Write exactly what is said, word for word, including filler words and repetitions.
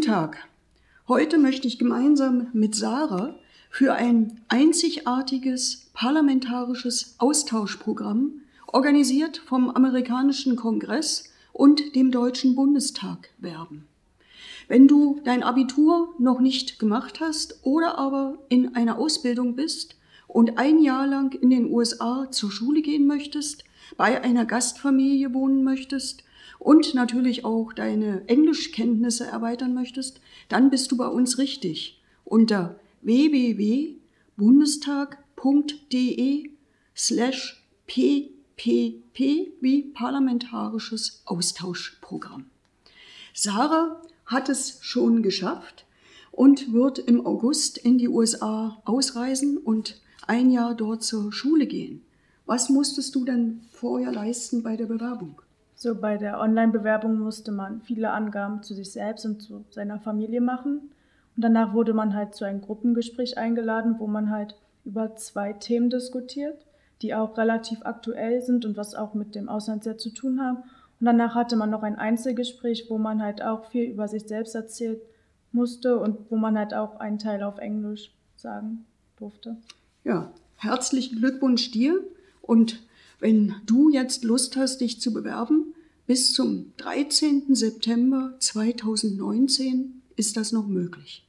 Tag. Heute möchte ich gemeinsam mit Sarah für ein einzigartiges parlamentarisches Austauschprogramm, organisiert vom amerikanischen Kongress und dem Deutschen Bundestag, werben. Wenn du dein Abitur noch nicht gemacht hast oder aber in einer Ausbildung bist und ein Jahr lang in den U S A zur Schule gehen möchtest, bei einer Gastfamilie wohnen möchtest und natürlich auch deine Englischkenntnisse erweitern möchtest, dann bist du bei uns richtig. Unter w w w punkt bundestag punkt d e slash p p p wie Parlamentarisches Austauschprogramm. Sarah hat es schon geschafft und wird im August in die U S A ausreisen und ein Jahr dort zur Schule gehen. Was musstest du denn vorher leisten bei der Bewerbung? So, bei der Online-Bewerbung musste man viele Angaben zu sich selbst und zu seiner Familie machen. Und danach wurde man halt zu einem Gruppengespräch eingeladen, wo man halt über zwei Themen diskutiert, die auch relativ aktuell sind und was auch mit dem Ausland sehr zu tun haben. Und danach hatte man noch ein Einzelgespräch, wo man halt auch viel über sich selbst erzählen musste und wo man halt auch einen Teil auf Englisch sagen durfte. Ja, herzlichen Glückwunsch dir. Und wenn du jetzt Lust hast, dich zu bewerben, bis zum dreizehnten September zweitausendneunzehn ist das noch möglich.